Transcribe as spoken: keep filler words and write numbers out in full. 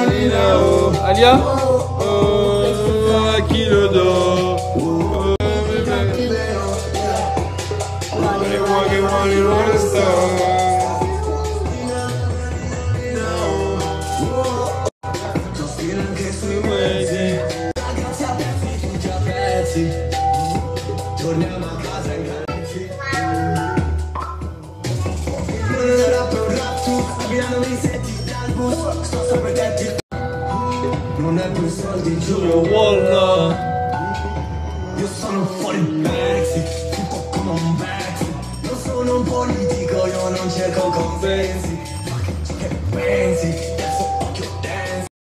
Alia? Oh, a chi lo do? Oh, bebe. Vuole, vuole, vuole stare. Torniamo a casa in calci. Non era per un rap, tu abbiamo mi senti dal bus. Sto sopra te. Non è per soldi, giuro, wallah. Io sono fuori pezzi, tutto come un pezzo. Non sono un politico, io non cerco consensi.